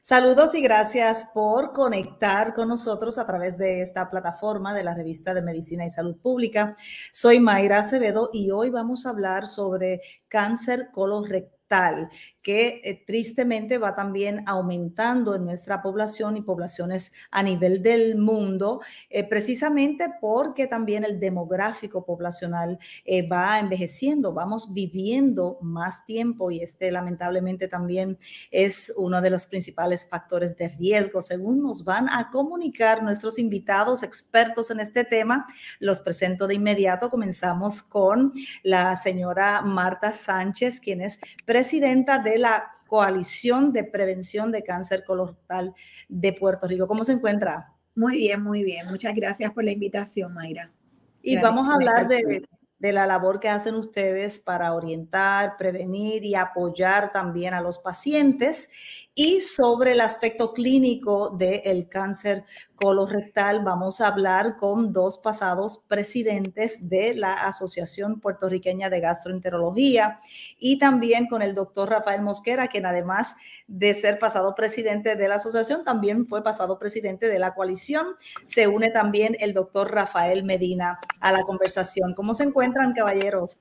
Saludos y gracias por conectar con nosotros a través de esta plataforma de la revista de Medicina y Salud Pública. Soy Mayra Acevedo y hoy vamos a hablar sobre cáncer colorectal, que tristemente va también aumentando en nuestra población y poblaciones a nivel del mundo, precisamente porque también el demográfico poblacional va envejeciendo, vamos viviendo más tiempo y lamentablemente también es uno de los principales factores de riesgo, según nos van a comunicar nuestros invitados expertos en este tema. Los presento de inmediato. Comenzamos con la señora Marta Sánchez, quien es presidenta de la Coalición de Prevención de Cáncer Colorectal de Puerto Rico. ¿Cómo se encuentra? Muy bien, muy bien. Muchas gracias por la invitación, Mayra. Y vamos a hablar de la labor que hacen ustedes para orientar, prevenir y apoyar también a los pacientes, y sobre el aspecto clínico del cáncer colorectal vamos a hablar con dos pasados presidentes de la Asociación Puertorriqueña de Gastroenterología y también con el doctor Rafael Mosquera, quien además de ser pasado presidente de la asociación, también fue pasado presidente de la coalición. Se une también el doctor Rafael Medina a la conversación. ¿Cómo se encuentran, caballeros?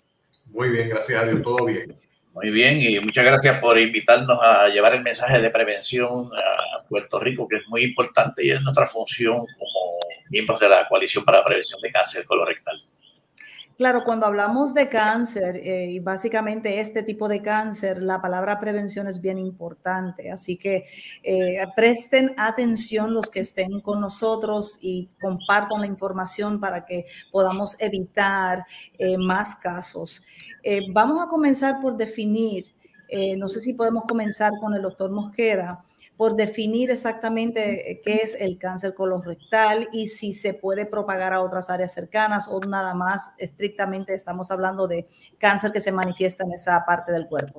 Muy bien, gracias a Dios, todo bien. Muy bien, y muchas gracias por invitarnos a llevar el mensaje de prevención a Puerto Rico, que es muy importante y es nuestra función como miembros de la Coalición para la Prevención de Cáncer Colorectal. Claro, cuando hablamos de cáncer y básicamente este tipo de cáncer, la palabra prevención es bien importante. Así que presten atención los que estén con nosotros y compartan la información para que podamos evitar más casos. Vamos a comenzar por definir, no sé si podemos comenzar con el doctor Mosquera, por definir exactamente qué es el cáncer colorectal y si se puede propagar a otras áreas cercanas o nada más estrictamente estamos hablando de cáncer que se manifiesta en esa parte del cuerpo.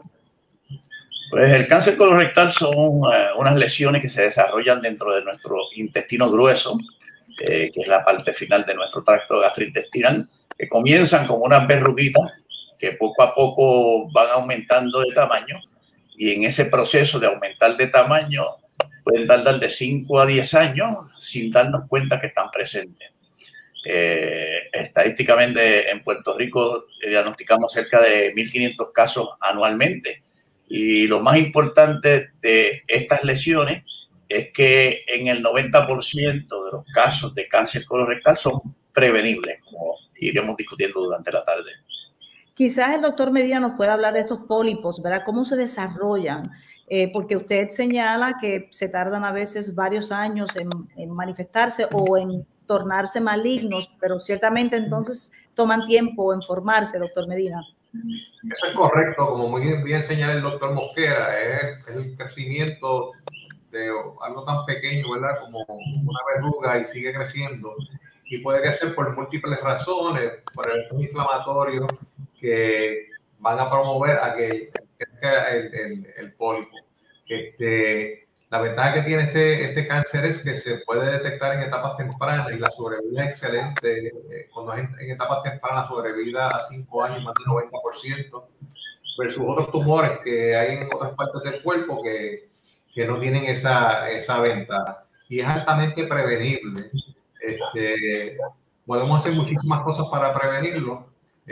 Pues el cáncer colorectal son unas lesiones que se desarrollan dentro de nuestro intestino grueso, que es la parte final de nuestro tracto gastrointestinal, que comienzan como unas verruguitas que poco a poco van aumentando de tamaño. Y en ese proceso de aumentar de tamaño pueden tardar de 5 a 10 años sin darnos cuenta que están presentes. Estadísticamente en Puerto Rico diagnosticamos cerca de 1.500 casos anualmente. Y lo más importante de estas lesiones es que en el 90% de los casos de cáncer colorectal son prevenibles, como iremos discutiendo durante la tarde. Quizás el doctor Medina nos pueda hablar de estos pólipos, ¿verdad? ¿Cómo se desarrollan? Porque usted señala que se tardan a veces varios años en manifestarse o en tornarse malignos, pero ciertamente entonces toman tiempo en formarse, doctor Medina. Eso es correcto, como muy bien señala el doctor Mosquera, es el crecimiento de algo tan pequeño, ¿verdad? Como una verruga y sigue creciendo. Y puede crecer por múltiples razones, por eventos inflamatorios que van a promover a que crezca el pólipo. La ventaja que tiene este cáncer es que se puede detectar en etapas tempranas y la sobrevida es excelente. Cuando es en etapas tempranas, la sobrevida a 5 años, más del 90%, versus otros tumores que hay en otras partes del cuerpo que no tienen esa ventaja. Y es altamente prevenible. Podemos hacer muchísimas cosas para prevenirlo.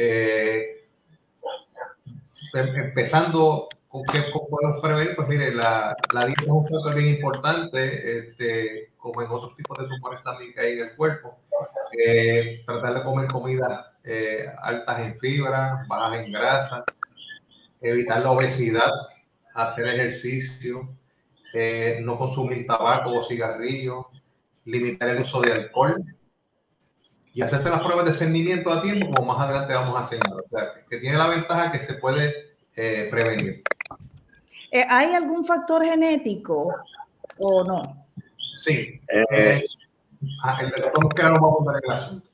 Empezando con qué podemos prevenir, pues mire, la dieta es un factor bien importante, como en otros tipos de tumores también que hay en el cuerpo. Tratar de comer comidas altas en fibra, bajas en grasa, evitar la obesidad, hacer ejercicio, no consumir tabaco o cigarrillos, limitar el uso de alcohol y hacerse las pruebas de discernimiento a tiempo, como más adelante vamos a señalar. O sea, que tiene la ventaja que se puede prevenir. ¿Hay algún factor genético o no? Sí. El doctor que no vamos a dar el asunto.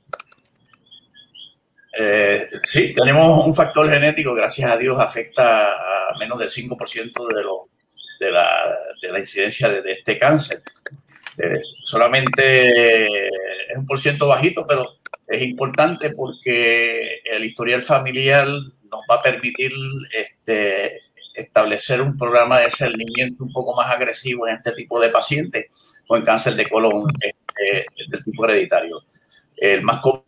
Sí, tenemos un factor genético, gracias a Dios, afecta a menos del 5% de la incidencia de este cáncer. Solamente es un porciento bajito, pero es importante porque el historial familiar nos va a permitir establecer un programa de discernimiento un poco más agresivo en este tipo de pacientes con cáncer de colon del tipo hereditario. El más común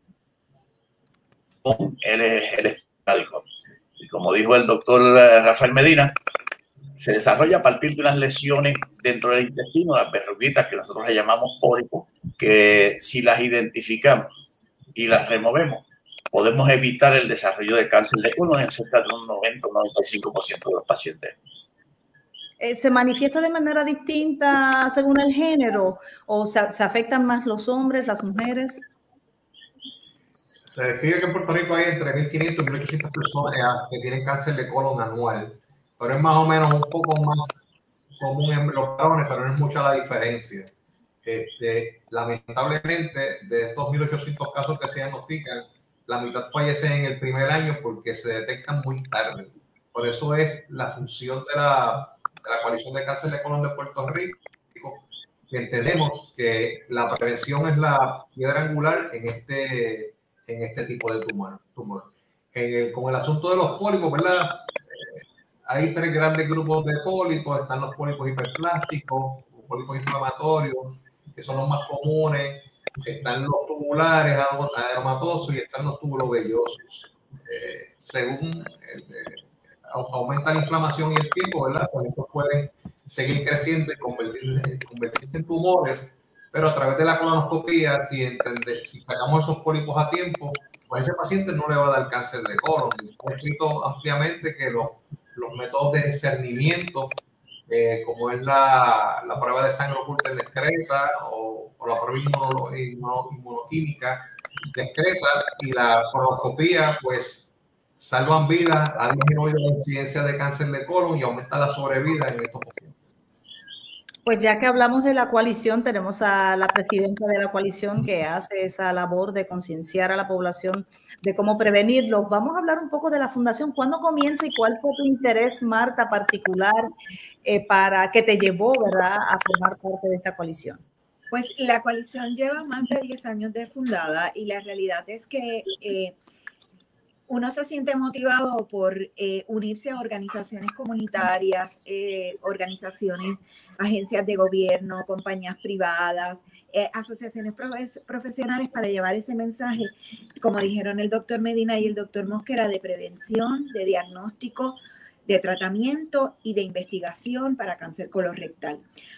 es el esporádico. Y como dijo el doctor Rafael Medina, se desarrolla a partir de unas lesiones dentro del intestino, las verruguitas que nosotros le llamamos pólipos, que si las identificamos y las removemos, podemos evitar el desarrollo de cáncer de colon en cerca de un 90-95% de los pacientes. ¿Se manifiesta de manera distinta según el género o se afectan más los hombres, las mujeres? Se describe que en Puerto Rico hay entre 1.500 y 1.800 personas que tienen cáncer de colon anual, pero es más o menos un poco más común en los varones, pero no es mucha la diferencia. Lamentablemente, de estos 1.800 casos que se diagnostican, la mitad fallecen en el primer año porque se detectan muy tarde. Por eso es la función de la Coalición de Cáncer de Colon de Puerto Rico, que entendemos que la prevención es la piedra angular en este tipo de tumor. Con el asunto de los pólipos, ¿verdad? Hay 3 grandes grupos de pólipos. Están los pólipos hiperplásticos, los pólipos inflamatorios, que son los más comunes. Están los tubulares aderomatosos y están los túbulos vellosos. Según aumenta la inflamación y el tiempo, ¿verdad? Pues estos pueden seguir creciendo y convertirse en tumores, pero a través de la colonoscopía, si sacamos esos pólipos a tiempo, pues a ese paciente no le va a dar cáncer de colon. Se ha escrito ampliamente que los métodos de discernimiento, como es la prueba de sangre oculta discreta o la prueba inmunoquímica discreta y la colonoscopía, pues salvan vidas, ha disminuido la incidencia de cáncer de colon y aumenta la sobrevida en estos pacientes. Pues ya que hablamos de la coalición, tenemos a la presidenta de la coalición que hace esa labor de concienciar a la población de cómo prevenirlo. Vamos a hablar un poco de la fundación. ¿Cuándo comienza y cuál fue tu interés, Marta, particular para que te llevó, ¿verdad, a formar parte de esta coalición? Pues la coalición lleva más de 10 años de fundada y la realidad es que uno se siente motivado por unirse a organizaciones comunitarias, organizaciones, agencias de gobierno, compañías privadas, asociaciones profesionales para llevar ese mensaje, como dijeron el doctor Medina y el doctor Mosquera, de prevención, de diagnóstico, de tratamiento y de investigación para cáncer colorectal.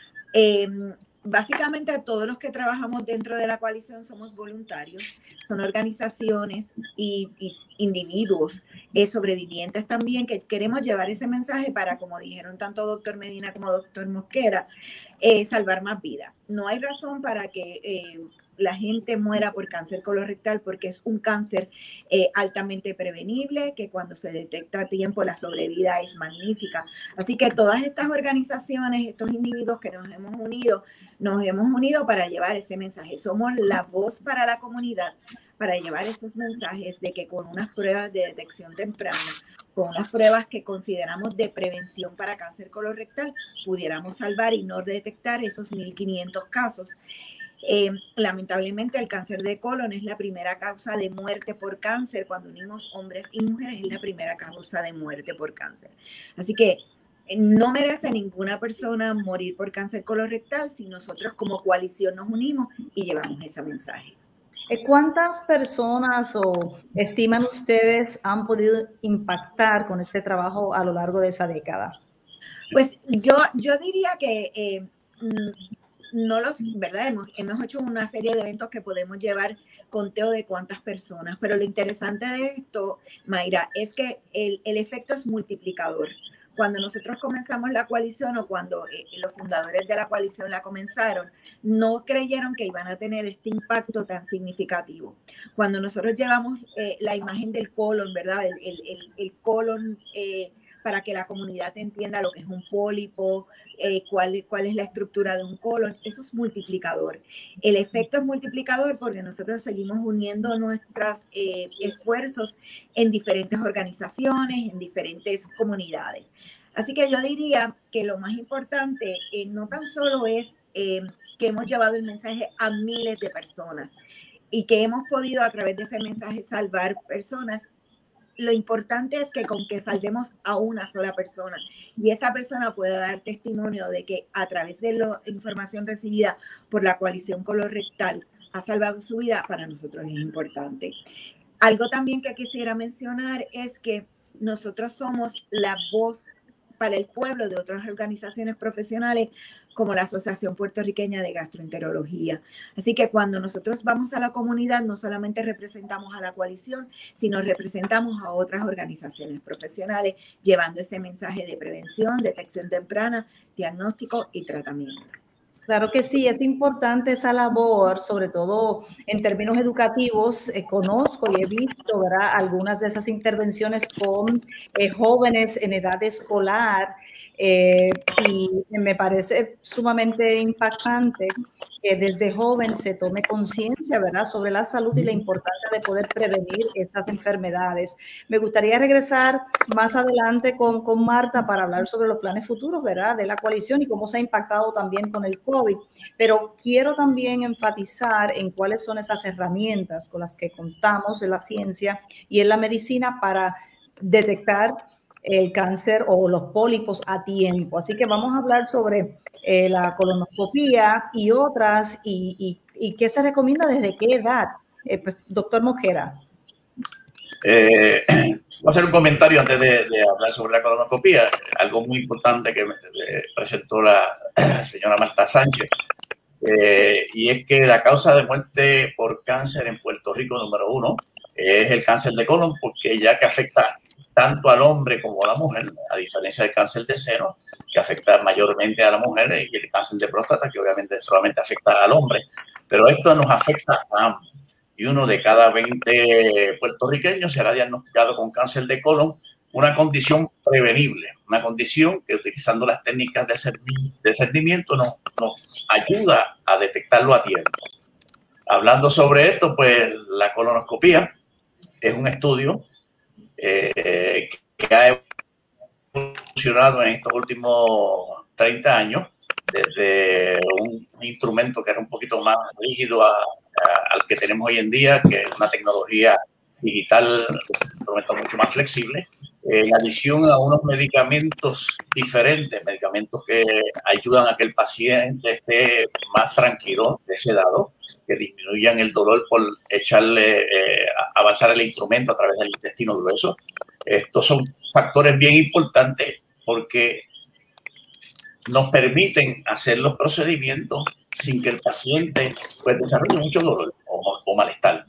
Básicamente todos los que trabajamos dentro de la coalición somos voluntarios, son organizaciones y individuos sobrevivientes también que queremos llevar ese mensaje para, como dijeron tanto doctor Medina como doctor Mosquera, salvar más vidas. No hay razón para que la gente muera por cáncer colorectal porque es un cáncer altamente prevenible, que cuando se detecta a tiempo la sobrevida es magnífica. Así que todas estas organizaciones, estos individuos que nos hemos unido para llevar ese mensaje. Somos la voz para la comunidad, para llevar esos mensajes de que con unas pruebas de detección temprana, con unas pruebas que consideramos de prevención para cáncer colorectal, pudiéramos salvar y no detectar esos 1.500 casos. Lamentablemente el cáncer de colon es la primera causa de muerte por cáncer. Cuando unimos hombres y mujeres es la primera causa de muerte por cáncer. Así que no merece ninguna persona morir por cáncer colorectal si nosotros como coalición nos unimos y llevamos ese mensaje. ¿Cuántas personas o estiman ustedes han podido impactar con este trabajo a lo largo de esa década? Pues yo diría que no ¿verdad? Hemos hecho una serie de eventos que podemos llevar conteo de cuántas personas, pero lo interesante de esto, Mayra, es que el efecto es multiplicador. Cuando nosotros comenzamos la coalición o cuando los fundadores de la coalición la comenzaron, no creyeron que iban a tener este impacto tan significativo. Cuando nosotros llevamos la imagen del colon, ¿verdad? El colon para que la comunidad entienda lo que es un pólipo, cuál es la estructura de un colon, eso es multiplicador. El efecto es multiplicador porque nosotros seguimos uniendo nuestros esfuerzos en diferentes organizaciones, en diferentes comunidades. Así que yo diría que lo más importante no tan solo es que hemos llevado el mensaje a miles de personas y que hemos podido a través de ese mensaje salvar personas, lo importante es que con que salvemos a una sola persona y esa persona pueda dar testimonio de que a través de la información recibida por la coalición colorectal ha salvado su vida, para nosotros es importante. Algo también que quisiera mencionar es que nosotros somos la voz para el pueblo de otras organizaciones profesionales como la Asociación Puertorriqueña de Gastroenterología. Así que cuando nosotros vamos a la comunidad, no solamente representamos a la coalición, sino representamos a otras organizaciones profesionales, llevando ese mensaje de prevención, detección temprana, diagnóstico y tratamiento. Claro que sí, es importante esa labor, sobre todo en términos educativos. Conozco y he visto, ¿verdad?, algunas de esas intervenciones con jóvenes en edad escolar y me parece sumamente impactante que desde joven se tome conciencia, ¿verdad?, sobre la salud y la importancia de poder prevenir estas enfermedades. Me gustaría regresar más adelante con Marta para hablar sobre los planes futuros, ¿verdad?, de la coalición y cómo se ha impactado también con el COVID. Pero quiero también enfatizar en cuáles son esas herramientas con las que contamos en la ciencia y en la medicina para detectar el cáncer o los pólipos a tiempo. Así que vamos a hablar sobre la colonoscopía y otras y qué se recomienda desde qué edad. Pues, doctor Mosquera. Voy a hacer un comentario antes de hablar sobre la colonoscopía, algo muy importante que presentó la señora Marta Sánchez, y es que la causa de muerte por cáncer en Puerto Rico número 1 es el cáncer de colon, porque ya que afecta tanto al hombre como a la mujer, a diferencia del cáncer de seno, que afecta mayormente a la mujer, y el cáncer de próstata, que obviamente solamente afecta al hombre, pero esto nos afecta a ambos. Y 1 de cada 20 puertorriqueños será diagnosticado con cáncer de colon, una condición prevenible, una condición que utilizando las técnicas de discernimiento nos ayuda a detectarlo a tiempo. Hablando sobre esto, pues la colonoscopía es un estudio que ha evolucionado en estos últimos 30 años, desde un instrumento que era un poquito más rígido al que tenemos hoy en día, que es una tecnología digital, un instrumento mucho más flexible, en adición a unos medicamentos diferentes, medicamentos que ayudan a que el paciente esté más tranquilo, sedado, que disminuyan el dolor por avanzar el instrumento a través del intestino grueso. Estos son factores bien importantes porque nos permiten hacer los procedimientos sin que el paciente pues, desarrolle mucho dolor o malestar.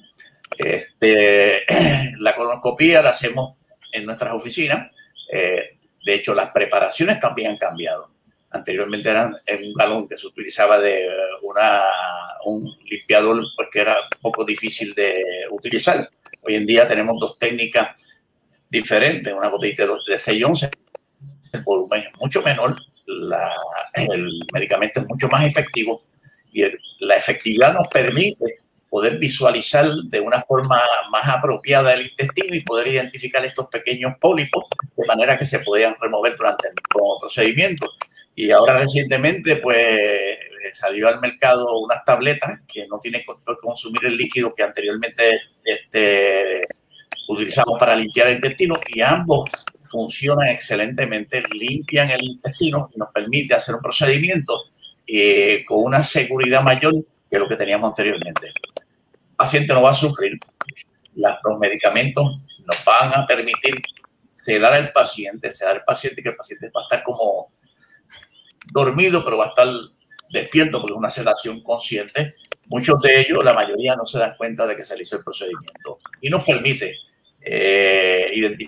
La colonoscopía la hacemos en nuestras oficinas. De hecho, las preparaciones también han cambiado. Anteriormente eran en un galón que se utilizaba de un limpiador pues, que era un poco difícil de utilizar. Hoy en día tenemos 2 técnicas diferentes, una botellita de 6-11, el volumen es mucho menor, el medicamento es mucho más efectivo y la efectividad nos permite poder visualizar de una forma más apropiada el intestino y poder identificar estos pequeños pólipos de manera que se podían remover durante el procedimiento. Y ahora recientemente pues salió al mercado unas tabletas que no tienen que consumir el líquido que anteriormente utilizamos para limpiar el intestino, y ambos funcionan excelentemente, limpian el intestino y nos permite hacer un procedimiento con una seguridad mayor que lo que teníamos anteriormente. El paciente no va a sufrir, los medicamentos nos van a permitir sedar al paciente, que el paciente va a estar como dormido, pero va a estar despierto porque es una sedación consciente. Muchos de ellos, la mayoría, no se dan cuenta de que se le hizo el procedimiento y nos permite identificar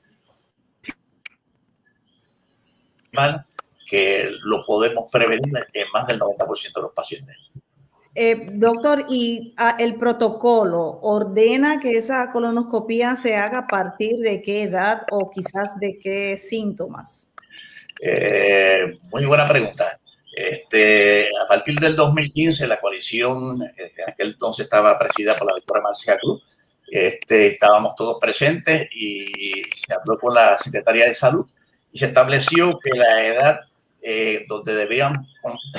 que lo podemos prevenir en más del 90% de los pacientes. Doctor, ¿y el protocolo ordena que esa colonoscopía se haga a partir de qué edad o quizás de qué síntomas? Muy buena pregunta. A partir del 2015, la coalición, en aquel entonces estaba presidida por la doctora Marcia Cruz, estábamos todos presentes y se habló con la Secretaría de Salud y se estableció que la edad donde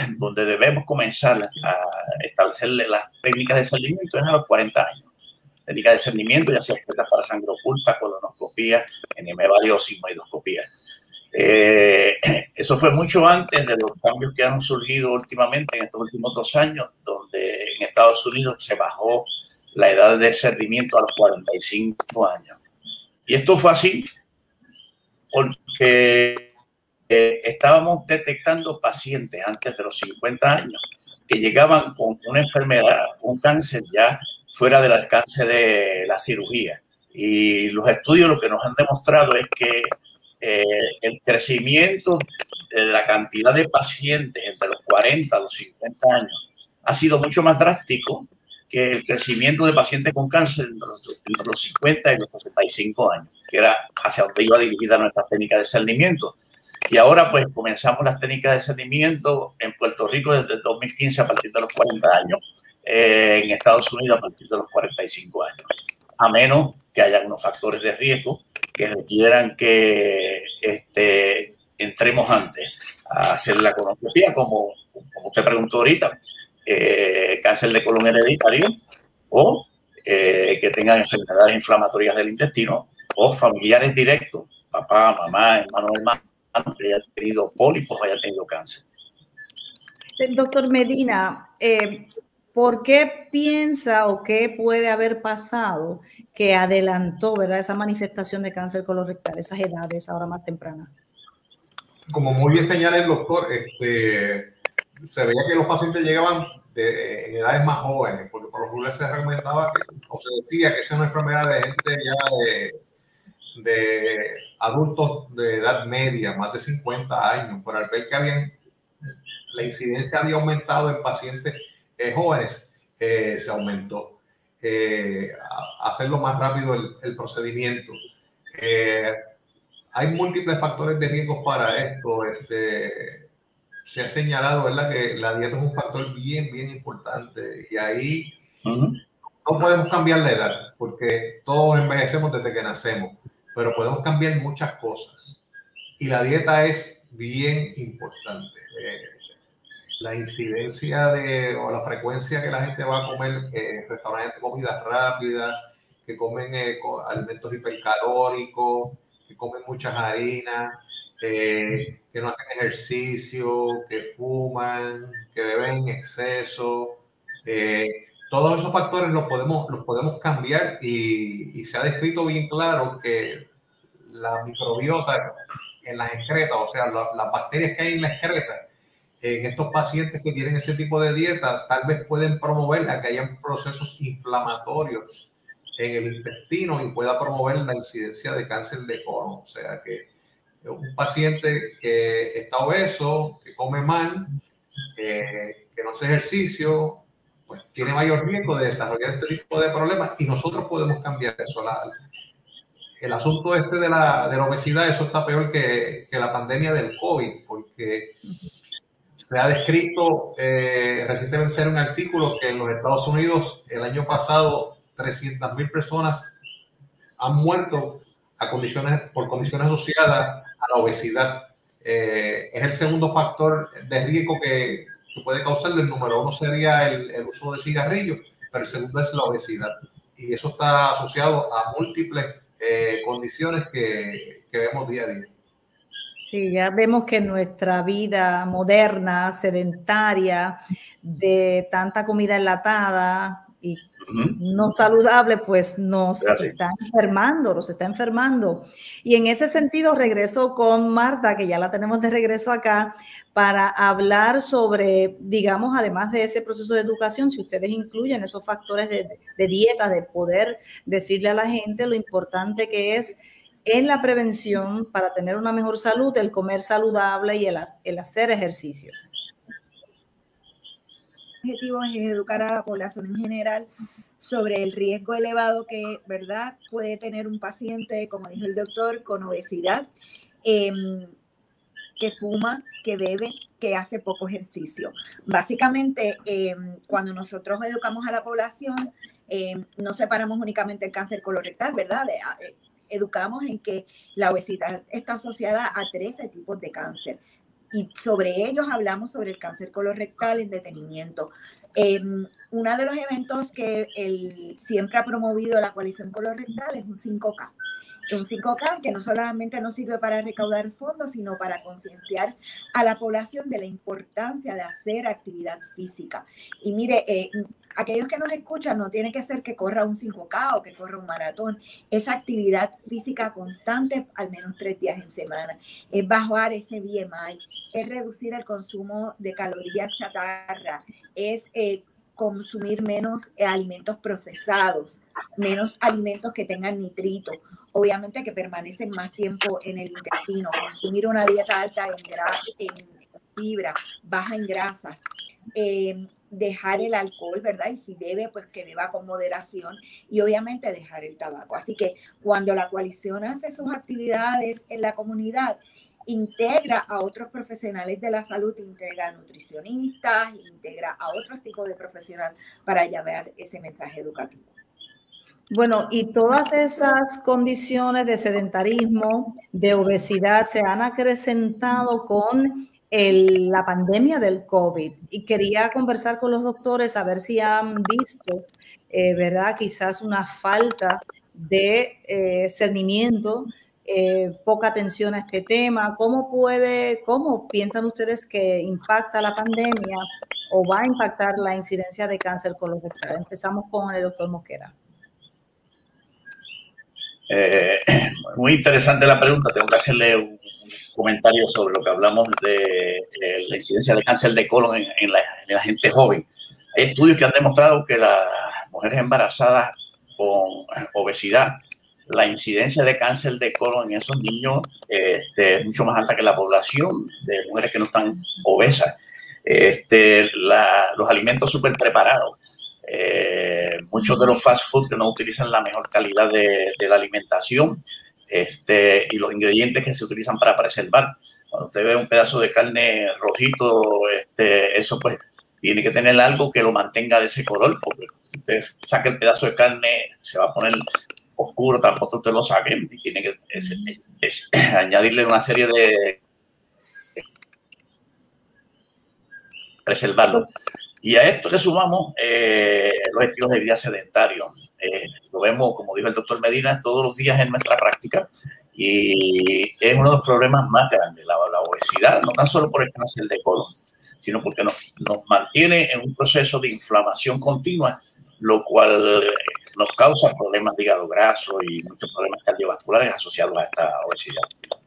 debemos comenzar a establecer las técnicas de seguimiento es a los 40 años. técnica de discernimiento, ya sea espetas para sangre oculta, colonoscopía, enemevario o sigmoidoscopía. Eso fue mucho antes de los cambios que han surgido últimamente en estos últimos 2 años, donde en Estados Unidos se bajó la edad de discernimiento a los 45 años. Y esto fue así porque estábamos detectando pacientes antes de los 50 años que llegaban con una enfermedad, un cáncer ya fuera del alcance de la cirugía. Y los estudios lo que nos han demostrado es que el crecimiento de la cantidad de pacientes entre los 40 a los 50 años ha sido mucho más drástico que el crecimiento de pacientes con cáncer entre los 50 y los 65 años, que era hacia donde iba dirigida nuestra técnica de discernimiento. Y ahora pues comenzamos las técnicas de discernimiento en Puerto Rico desde el 2015 a partir de los 40 años, en Estados Unidos a partir de los 45 años, a menos que haya unos factores de riesgo que requieran que entremos antes a hacer la colonoscopia, como usted preguntó ahorita, cáncer de colon hereditario o que tengan enfermedades inflamatorias del intestino o familiares directos, papá, mamá, hermano, hermano, que haya tenido pólipos o haya tenido cáncer. Doctor Medina, ¿por qué piensa o qué puede haber pasado que adelantó, ¿verdad?, esa manifestación de cáncer colorectal, esas edades ahora más tempranas? Como muy bien señala el doctor, se veía que los pacientes llegaban en edades más jóvenes, porque por lo general se recomendaba o se decía que esa es una enfermedad de gente ya de adultos de edad media, más de 50 años, pero al ver que la incidencia había aumentado en pacientes jóvenes, se aumentó. Hacerlo más rápido el procedimiento. Hay múltiples factores de riesgo para esto. Se ha señalado, ¿verdad?, que la dieta es un factor bien importante, y ahí no podemos cambiar la edad, porque todos envejecemos desde que nacemos, pero podemos cambiar muchas cosas, y la dieta es bien importante. La incidencia o la frecuencia que la gente va a comer en restaurantes de comida rápida, que comen alimentos hipercalóricos, que comen muchas harinas, que no hacen ejercicio, que fuman, que beben en exceso. Todos esos factores los podemos cambiar, y se ha descrito bien claro que la microbiota en las excretas, o sea, las bacterias que hay en la excreta, en estos pacientes que tienen ese tipo de dieta, tal vez pueden promover a que hayan procesos inflamatorios en el intestino y pueda promover la incidencia de cáncer de colon. O sea que un paciente que está obeso, que come mal, que no hace ejercicio, pues tiene mayor riesgo de desarrollar este tipo de problemas, y nosotros podemos cambiar eso. El asunto de la obesidad, eso está peor que la pandemia del COVID, porque se ha descrito recientemente en un artículo que en los Estados Unidos el año pasado 300,000 personas han muerto por condiciones asociadas a la obesidad. Es el segundo factor de riesgo que puede causarlo. El número uno sería el uso de cigarrillos, pero el segundo es la obesidad. Y eso está asociado a múltiples condiciones que vemos día a día. Sí, ya vemos que nuestra vida moderna, sedentaria, de tanta comida enlatada y no saludable, pues nos está enfermando. Y en ese sentido regreso con Marta, que ya la tenemos de regreso acá, para hablar sobre, digamos, además de ese proceso de educación, si ustedes incluyen esos factores de dieta, de poder decirle a la gente lo importante que es en la prevención para tener una mejor salud, el comer saludable y el hacer ejercicio. El objetivo es educar a la población en general sobre el riesgo elevado que, ¿verdad?, puede tener un paciente, como dijo el doctor, con obesidad, que fuma, que bebe, que hace poco ejercicio. Básicamente, cuando nosotros educamos a la población, no separamos únicamente el cáncer colorectal, ¿verdad? Educamos en que la obesidad está asociada a 13 tipos de cáncer. y sobre ellos hablamos sobre el cáncer colorectal en detenimiento. Uno de los eventos que siempre ha promovido la coalición colorectal es un 5K. Un 5K que no solamente nos sirve para recaudar fondos, sino para concienciar a la población de la importancia de hacer actividad física. Y mire, aquellos que nos escuchan, no tiene que ser que corra un 5K o que corra un maratón. Es actividad física constante, al menos 3 días en semana. Es bajar ese BMI, es reducir el consumo de calorías chatarra, es consumir menos alimentos procesados, menos alimentos que tengan nitrito, obviamente que permanecen más tiempo en el intestino, consumir una dieta alta en fibra, baja en grasas, dejar el alcohol, ¿verdad? Y si bebe, pues que beba con moderación y obviamente dejar el tabaco. Así que cuando la coalición hace sus actividades en la comunidad, integra a otros profesionales de la salud, integra a nutricionistas, integra a otros tipos de profesionales para llevar ese mensaje educativo. Bueno, y todas esas condiciones de sedentarismo, de obesidad, se han acrecentado con la pandemia del COVID. Y quería conversar con los doctores a ver si han visto, ¿verdad? Quizás una falta de cernimiento, poca atención a este tema. ¿Cómo piensan ustedes que impacta la pandemia o va a impactar la incidencia de cáncer colorectal? Empezamos con el doctor Mosquera. Muy interesante la pregunta. Tengo que hacerle un comentario sobre lo que hablamos de la incidencia de cáncer de colon en la gente joven. Hay estudios que han demostrado que las mujeres embarazadas con obesidad, la incidencia de cáncer de colon en esos niños es mucho más alta que la población de mujeres que no están obesas. Los alimentos súper preparados, muchos de los fast food que no utilizan la mejor calidad de la alimentación, y los ingredientes que se utilizan para preservar. Cuando usted ve un pedazo de carne rojito, eso pues tiene que tener algo que lo mantenga de ese color, porque si usted saca el pedazo de carne se va a poner oscuro, tampoco usted lo saque, y tiene que añadirle una serie de preservarlo. Y a esto le sumamos los estilos de vida sedentarios. Lo vemos, como dijo el doctor Medina, todos los días en nuestra práctica, y es uno de los problemas más grandes, la obesidad, no tan solo por el cáncer de colon, sino porque nos mantiene en un proceso de inflamación continua, lo cual nos causa problemas de hígado graso y muchos problemas cardiovasculares asociados a esta obesidad.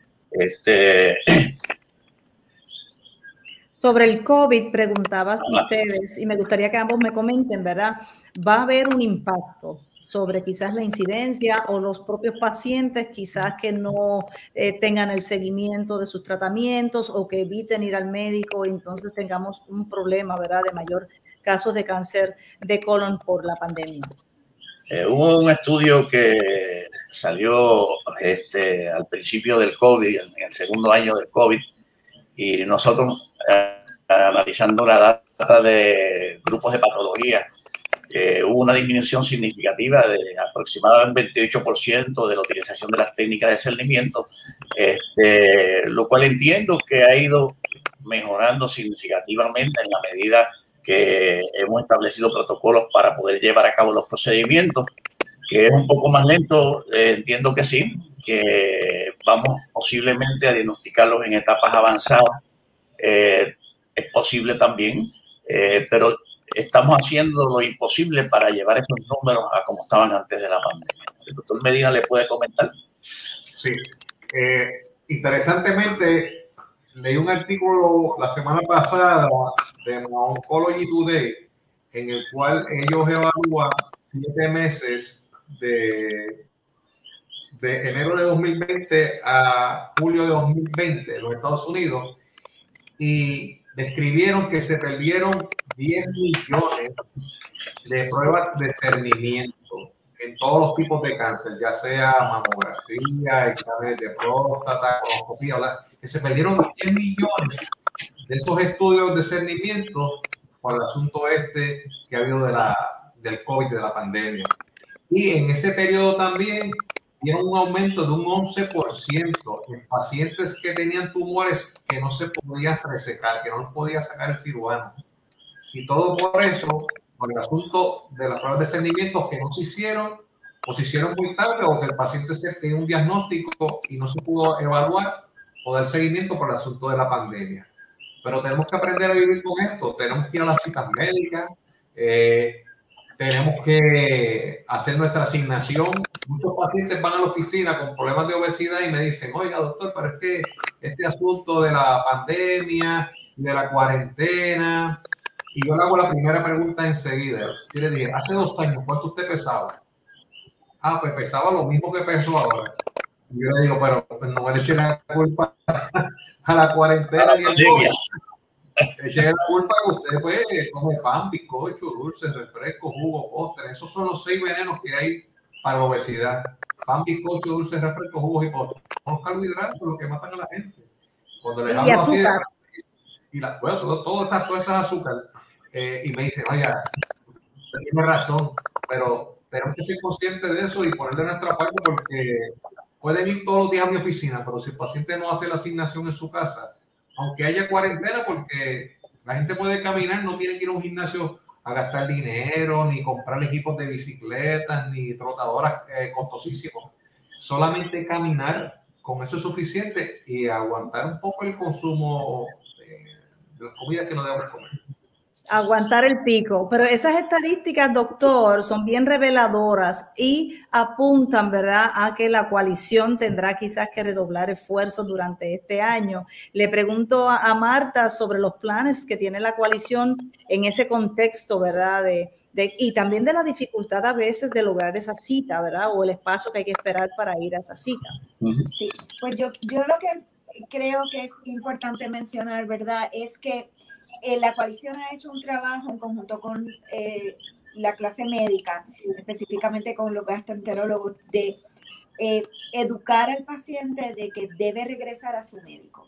Sobre el COVID, preguntabas ustedes, y me gustaría que ambos me comenten, ¿verdad? ¿Va a haber un impacto sobre quizás la incidencia o los propios pacientes quizás que no tengan el seguimiento de sus tratamientos o que eviten ir al médico y entonces tengamos un problema, ¿verdad?, de mayor casos de cáncer de colon por la pandemia? Hubo un estudio que salió al principio del COVID, en el segundo año del COVID, y nosotros analizando la data de grupos de patología, hubo una disminución significativa de aproximadamente 28% de la utilización de las técnicas de cernimiento, lo cual entiendo que ha ido mejorando significativamente en la medida que hemos establecido protocolos para poder llevar a cabo los procedimientos. Que es un poco más lento, entiendo que sí, que vamos posiblemente a diagnosticarlos en etapas avanzadas, es posible también, pero estamos haciendo lo imposible para llevar esos números a como estaban antes de la pandemia. ¿El doctor Medina le puede comentar? Sí, interesantemente leí un artículo la semana pasada de Oncology Today en el cual ellos evalúan 7 meses de enero de 2020 a julio de 2020 en los Estados Unidos, y describieron que se perdieron 10 millones de pruebas de cernimiento en todos los tipos de cáncer, ya sea mamografía, exámenes de próstata, coloscopía, que se perdieron 10 millones de esos estudios de cernimiento por el asunto que ha habido del COVID, de la pandemia. Y en ese periodo también dieron un aumento de un 11% en pacientes que tenían tumores que no se podían resecar, que no los podía sacar el cirujano. Y todo por eso, por el asunto de las pruebas de discernimiento que no se hicieron, o se hicieron muy tarde, o que el paciente tenía un diagnóstico y no se pudo evaluar o dar seguimiento por el asunto de la pandemia. Pero tenemos que aprender a vivir con esto, tenemos que ir a las citas médicas, tenemos que hacer nuestra asignación. Muchos pacientes van a la oficina con problemas de obesidad y me dicen, oiga doctor, pero es que este asunto de la pandemia, de la cuarentena, y yo le hago la primera pregunta enseguida. Yo le dije, hace 2 años, ¿cuánto usted pesaba? Ah, pues pesaba lo mismo que peso ahora. Y yo le digo, pero pues no me le echen la culpa a la cuarentena ni al COVID. Echen la culpa que usted pues come pan, bizcocho, dulces, refrescos, jugo, postres. Esos son los 6 venenos que hay para la obesidad. Pan, bizcocho, dulces, refrescos, jugos y postres. Son los carbohidratos los que matan a la gente. Cuando les y azúcar. Bueno, todas esas azúcar. Y me dicen, oiga, usted tiene razón, pero tenemos que ser conscientes de eso y ponerle nuestra parte, porque pueden ir todos los días a mi oficina, pero si el paciente no hace la asignación en su casa, aunque haya cuarentena, porque la gente puede caminar, no tiene que ir a un gimnasio a gastar dinero, ni comprar equipos de bicicletas, ni trotadoras costosísimos. Solamente caminar, con eso es suficiente, y aguantar un poco el consumo de las comidas que no debemos comer. Aguantar el pico, pero esas estadísticas, doctor, son bien reveladoras y apuntan, ¿verdad?, a que la coalición tendrá quizás que redoblar esfuerzos durante este año. Le pregunto a Marta sobre los planes que tiene la coalición en ese contexto, ¿verdad?, y también de la dificultad a veces de lograr esa cita, ¿verdad?, o el espacio que hay que esperar para ir a esa cita. Sí, pues yo lo que creo que es importante mencionar, ¿verdad?, es que la coalición ha hecho un trabajo en conjunto con la clase médica, específicamente con los gastroenterólogos, de educar al paciente de que debe regresar a su médico.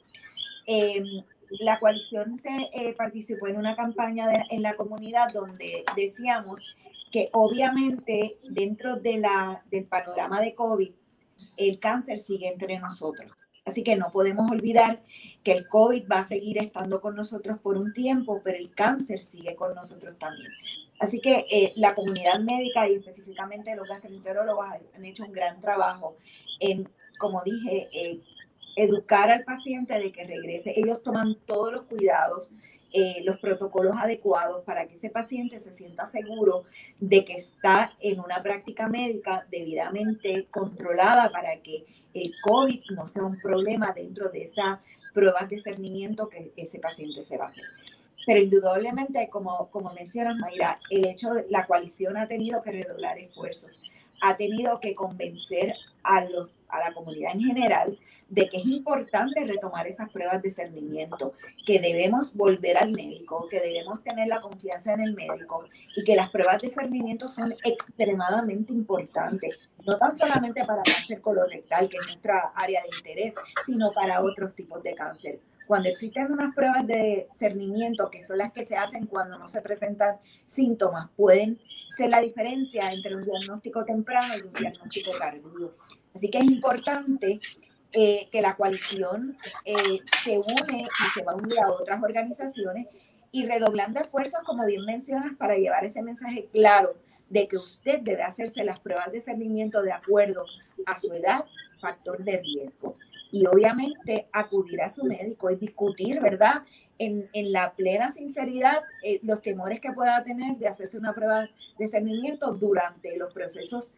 La coalición participó en una campaña en la comunidad donde decíamos que obviamente dentro del panorama de COVID, el cáncer sigue entre nosotros. Así que no podemos olvidar que el COVID va a seguir estando con nosotros por un tiempo, pero el cáncer sigue con nosotros también. Así que la comunidad médica y específicamente los gastroenterólogos han hecho un gran trabajo en, como dije, educar al paciente de que regrese. Ellos toman todos los cuidados, los protocolos adecuados para que ese paciente se sienta seguro de que está en una práctica médica debidamente controlada para que el COVID no sea un problema dentro de esas pruebas de discernimiento que ese paciente se va a hacer. Pero indudablemente, como mencionas, Mayra, el hecho de la coalición ha tenido que redoblar esfuerzos, ha tenido que convencer a la comunidad en general de que es importante retomar esas pruebas de discernimiento, que debemos volver al médico, que debemos tener la confianza en el médico y que las pruebas de discernimiento son extremadamente importantes, no tan solamente para cáncer colorectal, que es nuestra área de interés, sino para otros tipos de cáncer. Cuando existen unas pruebas de discernimiento, que son las que se hacen cuando no se presentan síntomas, pueden ser la diferencia entre un diagnóstico temprano y un diagnóstico tardío. Así que es importante que la coalición se une y se va a unir a otras organizaciones y redoblando esfuerzos, como bien mencionas, para llevar ese mensaje claro de que usted debe hacerse las pruebas de discernimiento de acuerdo a su edad, factor de riesgo. Y obviamente acudir a su médico y discutir, ¿verdad?, en la plena sinceridad los temores que pueda tener de hacerse una prueba de discernimiento durante los procesos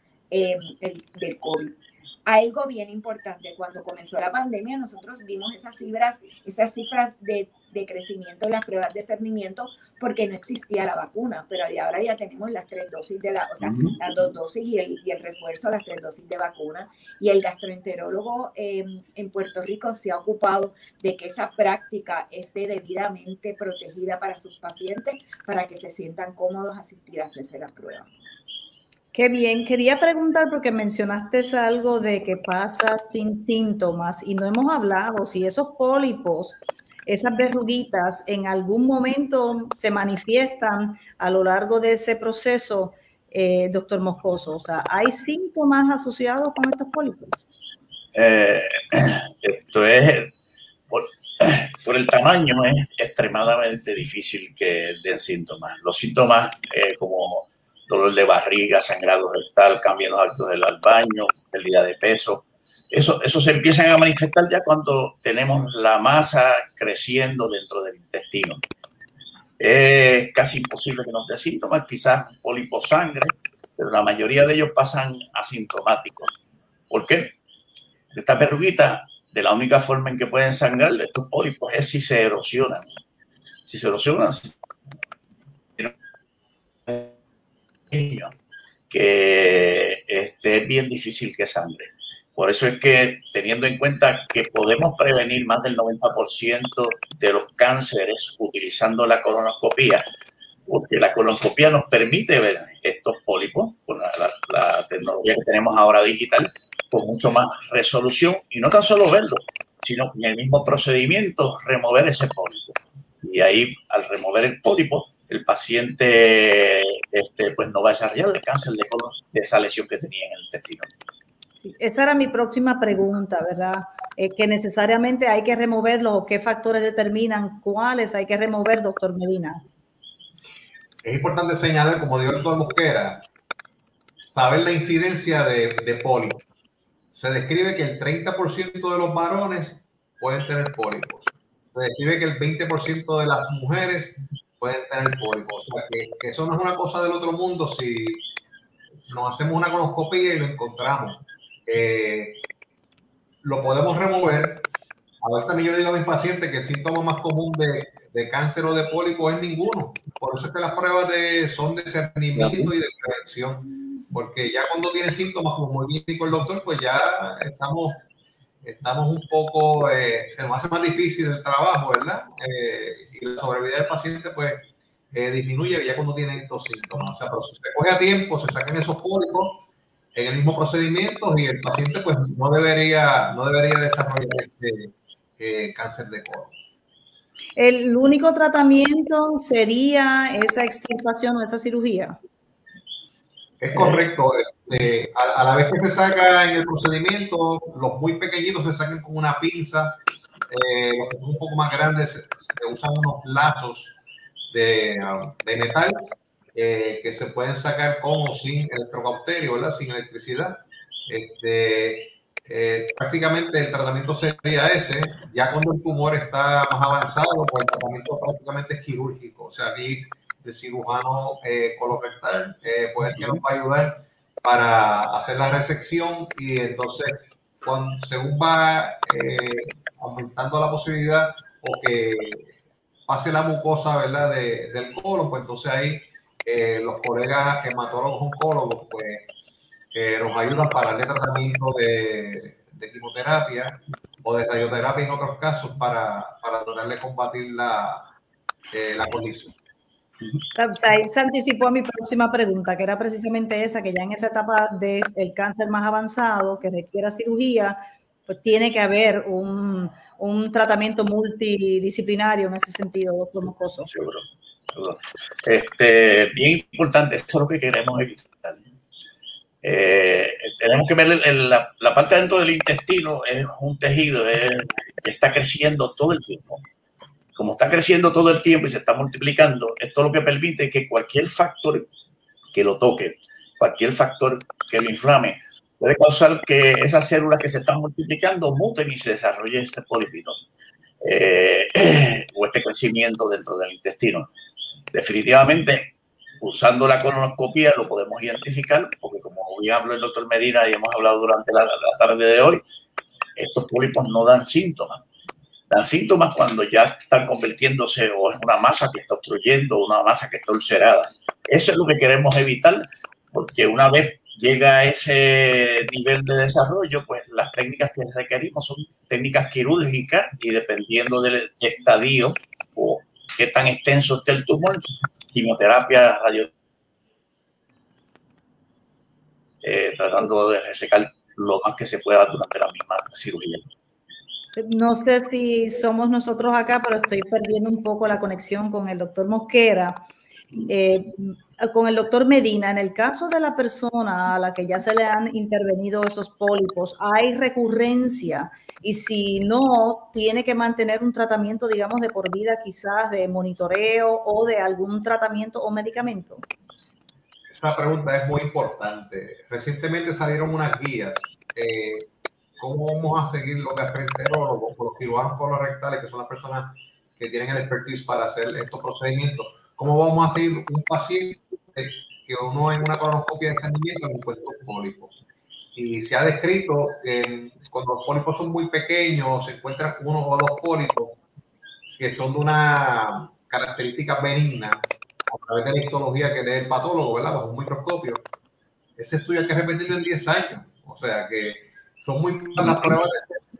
del COVID. Algo bien importante, cuando comenzó la pandemia nosotros vimos esas cifras de crecimiento en las pruebas de discernimiento porque no existía la vacuna, pero ahora ya tenemos las 3 dosis las 2 dosis y el refuerzo, las 3 dosis de vacuna, y el gastroenterólogo en Puerto Rico se ha ocupado de que esa práctica esté debidamente protegida para sus pacientes, para que se sientan cómodos asistir a hacerse la prueba. Qué bien. Quería preguntar, porque mencionaste algo de que pasa sin síntomas y no hemos hablado si esos pólipos, esas verruguitas, en algún momento se manifiestan a lo largo de ese proceso doctor Moscoso? O sea, ¿hay síntomas asociados con estos pólipos? Esto es, por el tamaño, es extremadamente difícil que den síntomas. Los síntomas como dolor de barriga, sangrado rectal, cambio en los hábitos del baño, pérdida de peso, eso se empiezan a manifestar ya cuando tenemos la masa creciendo dentro del intestino. Es casi imposible que nos dé síntomas, quizás pólipo sangre, pero la mayoría de ellos pasan asintomáticos. ¿Por qué? Esta verruguita, de la única forma en que pueden sangrar estos pólipos es si se erosionan. Si se erosionan, que es bien difícil que sangre. Por eso es que, teniendo en cuenta que podemos prevenir más del 90% de los cánceres utilizando la colonoscopía, porque la colonoscopía nos permite ver estos pólipos con la tecnología que tenemos ahora digital, con mucho más resolución, y no tan solo verlo, sino en el mismo procedimiento remover ese pólipo. Y ahí, al remover el pólipo, el paciente pues no va a desarrollar el cáncer de colon de esa lesión que tenía en el intestino. Sí, esa era mi próxima pregunta, ¿verdad? Que necesariamente hay que removerlos, o qué factores determinan cuáles hay que remover, doctor Medina. Es importante señalar, como dijo el doctor Mosquera, saber la incidencia de pólipos. Se describe que el 30% de los varones pueden tener pólipos. Se describe que el 20% de las mujeres pueden tener pólipos. O sea, que eso no es una cosa del otro mundo si nos hacemos una colonoscopia y lo encontramos. Lo podemos remover. A veces también yo le digo a mis pacientes que el síntoma más común de cáncer o de pólipo es ninguno. Por eso es que las pruebas son de discernimiento y de prevención. Porque ya cuando tiene síntomas, como muy bien dijo el doctor, pues ya estamos un poco, se nos hace más difícil el trabajo, ¿verdad? Y la sobrevida del paciente, pues, disminuye ya cuando tiene estos síntomas. O sea, pero si se coge a tiempo, se sacan esos pólipos en el mismo procedimiento y el paciente, pues, no debería desarrollar cáncer de colon. ¿El único tratamiento sería esa extirpación o esa cirugía? Es correcto. A la vez que se saca en el procedimiento, los muy pequeñitos se sacan con una pinza. Los que son un poco más grandes se usan unos lazos de metal que se pueden sacar con o sin electrocauterio, ¿verdad? Sin electricidad. Prácticamente el tratamiento sería ese. Ya cuando el tumor está más avanzado, pues el tratamiento prácticamente es quirúrgico. O sea, aquí el cirujano colorectal pues que nos va a ayudar para hacer la resección, y entonces según va aumentando la posibilidad o que pase la mucosa, ¿verdad? del colon, pues entonces ahí los colegas hematólogos oncólogos pues nos ayudan para darle tratamiento de quimioterapia o de radioterapia en otros casos para tratar de combatir la condición. Ahí se anticipó a mi próxima pregunta, que era precisamente esa, que ya en esa etapa del cáncer más avanzado que requiera cirugía, pues tiene que haber un tratamiento multidisciplinario en ese sentido, doctor Moscoso. Seguro. Bien importante, eso es lo que queremos evitar. Tenemos que ver la parte dentro del intestino, es un tejido que está creciendo todo el tiempo. Como está creciendo todo el tiempo y se está multiplicando, esto lo que permite que cualquier factor que lo toque, cualquier factor que lo inflame, puede causar que esas células que se están multiplicando muten y se desarrolle este pólipito o este crecimiento dentro del intestino. Definitivamente, usando la colonoscopia lo podemos identificar, porque como bien habló el doctor Medina y hemos hablado durante la tarde de hoy, estos pólipos no dan síntomas. Dan síntomas cuando ya están convirtiéndose o en una masa que está obstruyendo, una masa que está ulcerada. Eso es lo que queremos evitar, porque una vez llega a ese nivel de desarrollo, pues las técnicas que requerimos son técnicas quirúrgicas y dependiendo del estadio o qué tan extenso esté el tumor, quimioterapia, radio, tratando de resecar lo más que se pueda durante la misma cirugía. No sé si somos nosotros acá, pero estoy perdiendo un poco la conexión con el doctor Mosquera. con el doctor Medina, en el caso de la persona a la que ya se le han intervenido esos pólipos, ¿hay recurrencia? Y si no, tiene que mantener un tratamiento, digamos, de por vida, quizás de monitoreo o de algún tratamiento o medicamento. Esa pregunta es muy importante. Recientemente salieron unas guías. ¿Cómo vamos a seguir los gastroenterólogos o los cirujanos colorectales, que son las personas que tienen el expertise para hacer estos procedimientos? ¿Cómo vamos a seguir un paciente que uno en una colonoscopia de discernimiento encuentra un pólipo? Y se ha descrito que cuando los pólipos son muy pequeños, se encuentran uno o dos pólipos que son de una característica benigna a través de la histología que lee el patólogo, ¿verdad? Bajo un microscopio. Ese estudio hay que repetirlo en 10 años. O sea que son muy pocas las pruebas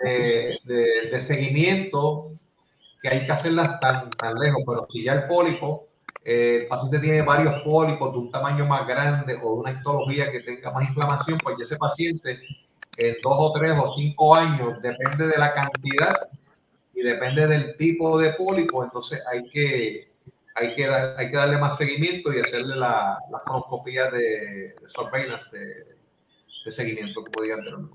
de seguimiento que hay que hacerlas tan lejos. Pero si ya el pólipo, el paciente tiene varios pólipos de un tamaño más grande o de una histología que tenga más inflamación, pues ya ese paciente en 2 o 3 o 5 años, depende de la cantidad y depende del tipo de pólipo, entonces hay que darle más seguimiento y hacerle la colonoscopia de surveillance, de seguimiento, como dije anteriormente.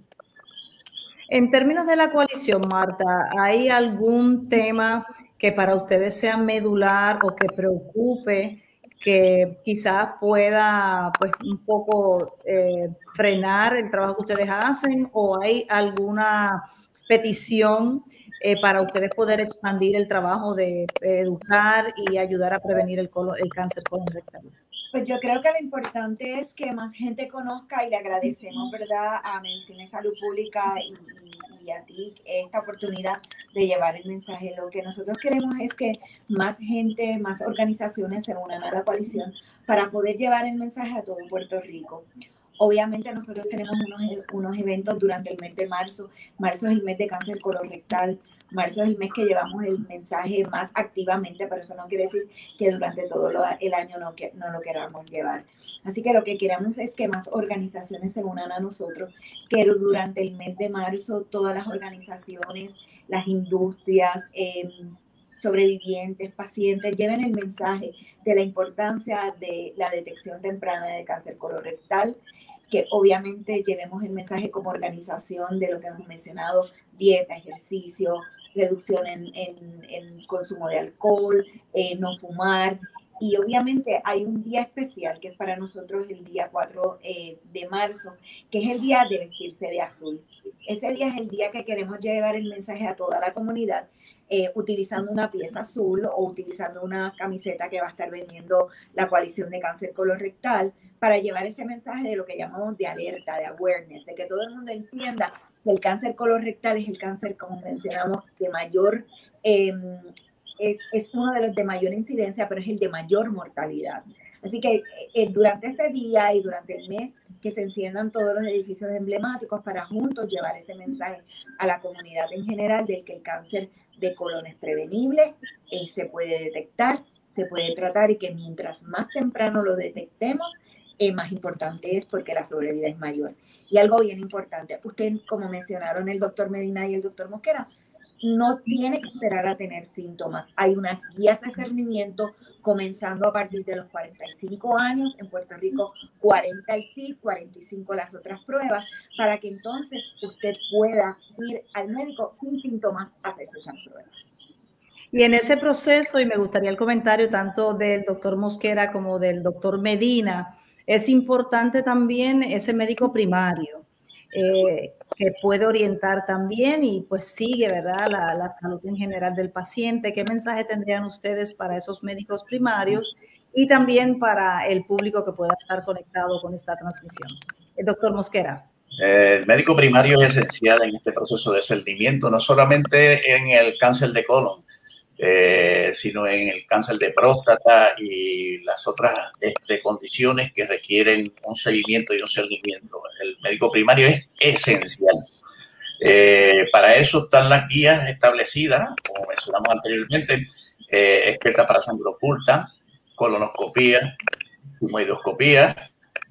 En términos de la coalición, Marta, ¿hay algún tema que para ustedes sea medular o que preocupe, que quizás pueda pues un poco frenar el trabajo que ustedes hacen, o hay alguna petición para ustedes poder expandir el trabajo de educar y ayudar a prevenir el cáncer colorectal? Pues yo creo que lo importante es que más gente conozca, y le agradecemos, ¿verdad?, a Medicina y Salud Pública y a ti esta oportunidad de llevar el mensaje. Lo que nosotros queremos es que más gente, más organizaciones se unan a la coalición para poder llevar el mensaje a todo Puerto Rico. Obviamente nosotros tenemos unos eventos durante el mes de marzo. Marzo es el mes de cáncer colorectal. Marzo es el mes que llevamos el mensaje más activamente, pero eso no quiere decir que durante todo el año no lo queramos llevar. Así que lo que queremos es que más organizaciones se unan a nosotros, que durante el mes de marzo todas las organizaciones, las industrias, sobrevivientes, pacientes, lleven el mensaje de la importancia de la detección temprana de cáncer colorectal, que obviamente llevemos el mensaje como organización de lo que hemos mencionado: dieta, ejercicio, reducción en consumo de alcohol, no fumar. Y obviamente hay un día especial que es para nosotros el día 4 de marzo, que es el día de vestirse de azul. Ese día es el día que queremos llevar el mensaje a toda la comunidad, utilizando una pieza azul o utilizando una camiseta que va a estar vendiendo la Coalición de Cáncer Colorectal, para llevar ese mensaje de lo que llamamos de alerta, de awareness, de que todo el mundo entienda que el cáncer colorectal es el cáncer, como mencionamos, de mayor, es uno de los de mayor incidencia, pero es el de mayor mortalidad. Así que durante ese día y durante el mes, que se enciendan todos los edificios emblemáticos para juntos llevar ese mensaje a la comunidad en general de que el cáncer de colon es prevenible, se puede detectar, se puede tratar, y que mientras más temprano lo detectemos, más importante es, porque la sobrevida es mayor. Y algo bien importante, usted, como mencionaron el doctor Medina y el doctor Mosquera, no tiene que esperar a tener síntomas. Hay unas guías de discernimiento comenzando a partir de los 45 años, en Puerto Rico 40 el FIT, 45 las otras pruebas, para que entonces usted pueda ir al médico sin síntomas a hacerse esas pruebas. Y en ese proceso, y me gustaría el comentario tanto del doctor Mosquera como del doctor Medina, es importante también ese médico primario que puede orientar también y pues sigue, ¿verdad?, la salud en general del paciente. ¿Qué mensaje tendrían ustedes para esos médicos primarios y también para el público que pueda estar conectado con esta transmisión? El doctor Mosquera. El médico primario es esencial en este proceso de discernimiento, no solamente en el cáncer de colon, sino en el cáncer de próstata y las otras condiciones que requieren un seguimiento y un seguimiento. El médico primario es esencial. Para eso están las guías establecidas, como mencionamos anteriormente, experta para sangre oculta, colonoscopía, humoidoscopía,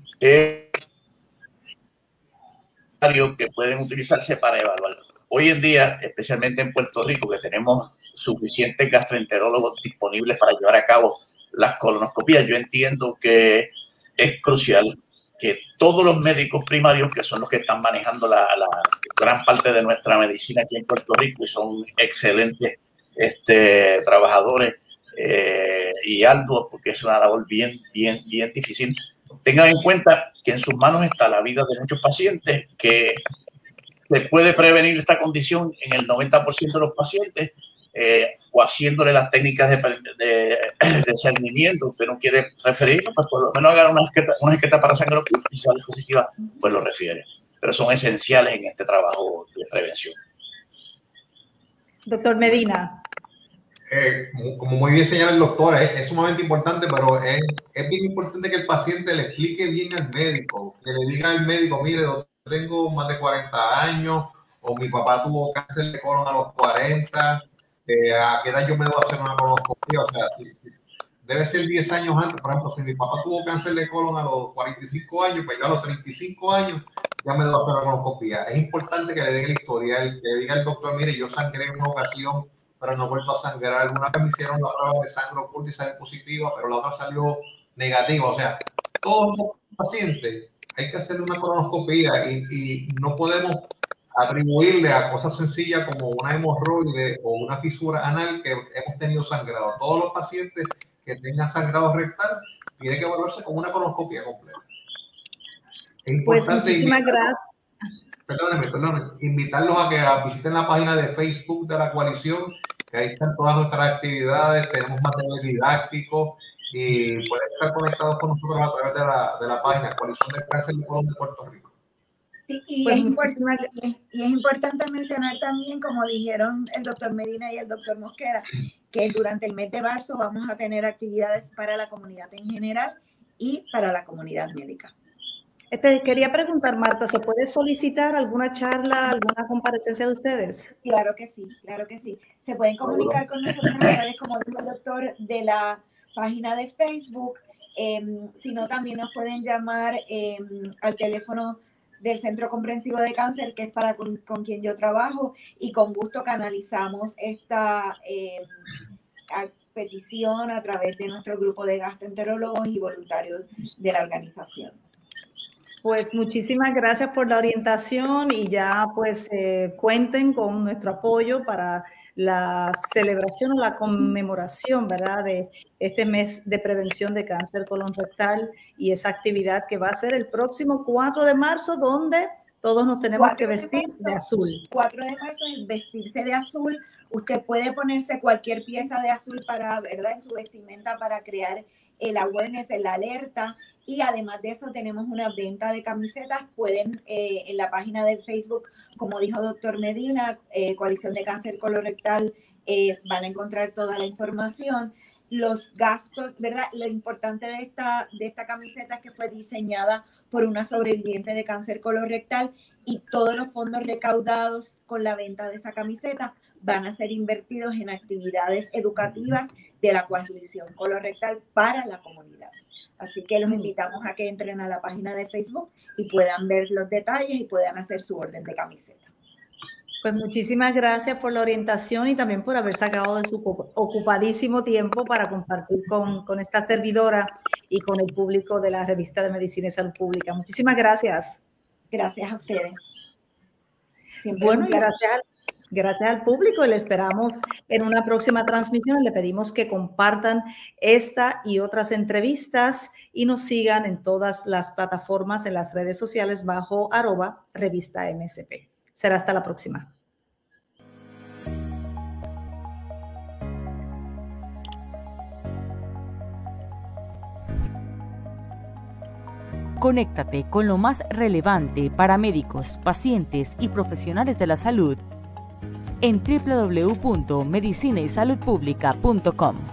que pueden utilizarse para evaluar. Hoy en día, especialmente en Puerto Rico, que tenemos suficientes gastroenterólogos disponibles para llevar a cabo las colonoscopías. Yo entiendo que es crucial que todos los médicos primarios, que son los que están manejando la gran parte de nuestra medicina aquí en Puerto Rico y son excelentes trabajadores y arduos, porque es una labor bien difícil, tengan en cuenta que en sus manos está la vida de muchos pacientes, que se puede prevenir esta condición en el 90% de los pacientes, o haciéndole las técnicas de discernimiento. Usted no quiere referirlo, pues por lo menos haga una etiqueta para sangre oculta y si sale positiva, pues lo refiere. Pero son esenciales en este trabajo de prevención. Doctor Medina. Como muy bien señala el doctor, es sumamente importante, pero es bien importante que el paciente le explique bien al médico, que le diga al médico, mire, doctor, tengo más de 40 años, o mi papá tuvo cáncer de colon a los 40, ¿a qué edad yo me debo hacer una colonoscopia? O sea, debe ser 10 años antes. Por ejemplo, si mi papá tuvo cáncer de colon a los 45 años, pues yo a los 35 años ya me debo hacer una colonoscopia. Es importante que le dé el historial, que le diga al doctor, mire, yo sangré en una ocasión, pero no he vuelto a sangrar. Alguna vez me hicieron la prueba de sangre oculta y salió positiva, pero la otra salió negativa. O sea, todos los pacientes hay que hacerle una colonoscopia y no podemos atribuirle a cosas sencillas como una hemorroide o una fisura anal que hemos tenido sangrado. Todos los pacientes que tengan sangrado rectal tienen que evaluarse con una colonoscopia completa. Es importante, pues muchísimas gracias. Perdónenme, invitarlos a que visiten la página de Facebook de la coalición, que ahí están todas nuestras actividades, tenemos material didáctico y pueden estar conectados con nosotros a través de la página Coalición del Cáncer de Colon de Puerto Rico. Sí, y, pues es importante mencionar también, como dijeron el doctor Medina y el doctor Mosquera, que durante el mes de marzo vamos a tener actividades para la comunidad en general y para la comunidad médica. Quería preguntar, Marta, ¿se puede solicitar alguna charla, alguna comparecencia de ustedes? Claro que sí, claro que sí. Se pueden comunicar con nosotros a través, como dijo el doctor, de la página de Facebook, sino también nos pueden llamar al teléfono del Centro Comprensivo de Cáncer, que es para con quien yo trabajo, y con gusto canalizamos esta petición a través de nuestro grupo de gastroenterólogos y voluntarios de la organización. Pues muchísimas gracias por la orientación y ya pues cuenten con nuestro apoyo para la celebración o la conmemoración, ¿verdad?, de este mes de prevención de cáncer colon rectal y esa actividad que va a ser el próximo 4 de marzo, donde todos nos tenemos que vestir de azul. 4 de marzo es vestirse de azul. Usted puede ponerse cualquier pieza de azul para, ¿verdad?, en su vestimenta para crear el awareness, la alerta. Y además de eso tenemos una venta de camisetas. Pueden en la página de Facebook, como dijo doctor Medina, Coalición de Cáncer Colorectal, van a encontrar toda la información. Los gastos, ¿verdad? Lo importante de esta camiseta es que fue diseñada por una sobreviviente de cáncer colorectal y todos los fondos recaudados con la venta de esa camiseta van a ser invertidos en actividades educativas de la Coalición Colorectal para la comunidad. Así que los invitamos a que entren a la página de Facebook y puedan ver los detalles y puedan hacer su orden de camiseta. Pues muchísimas gracias por la orientación y también por haber sacado de su ocupadísimo tiempo para compartir con esta servidora y con el público de la Revista de Medicina y Salud Pública. Muchísimas gracias. Gracias a ustedes. Siempre bueno, gracias al público y le esperamos en una próxima transmisión. Le pedimos que compartan esta y otras entrevistas y nos sigan en todas las plataformas, en las redes sociales bajo @revistamsp. Será hasta la próxima. Conéctate con lo más relevante para médicos, pacientes y profesionales de la salud en www.medicinaysaludpublica.com.